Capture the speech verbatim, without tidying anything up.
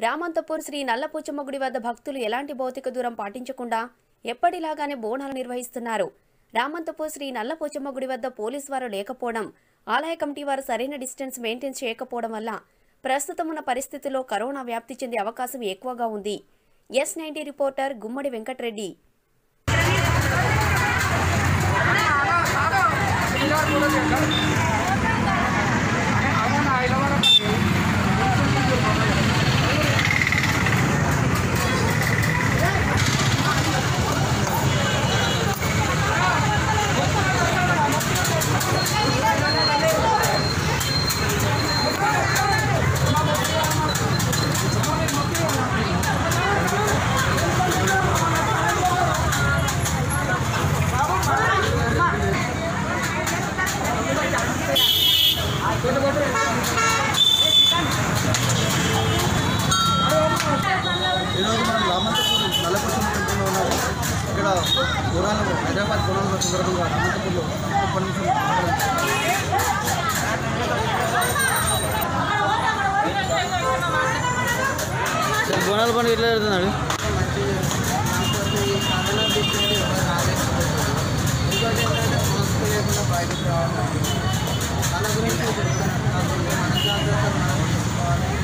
రామంతపూర్ శ్రీ నల్లపోచమ్మ గుడి వద్ద భక్తులు ఎలాంటి భౌతిక దూరం పాటించకుండా ఎప్పటిలాగానే బోనాలు నిర్వహిస్తున్నారు. రామంతపూర్ శ్రీ నల్లపోచమ్మ గుడి వద్ద పోలీసు వారు లేకపోవడం, ఆలయ కమిటీ వారు సరైన డిస్టెన్స్ మెయింటైన్ చేయకపోవడం వల్ల ప్రస్తుతం ఉన్న పరిస్థితుల్లో కరోనా వ్యాప్తి చెందే అవకాశం ఎక్కువగా ఉంది. S ninety reporter Gummadi Venkatareddy. ఈరోజు మనం రామంతపూర్ నల్లపోచమ్మ టెంపుల్లో ఉన్నాము. ఇక్కడ బోనాలు హైదరాబాద్ బోనాల సందర్భంగా రామంతపూర్లో ఒక్క నిమిషం బోనాల పని ఎట్లా జరుగుతున్నాడు? బయటకు రావాలి. తన గురించి మన జాగ్రత్తలు మనం తీసుకోవాలి.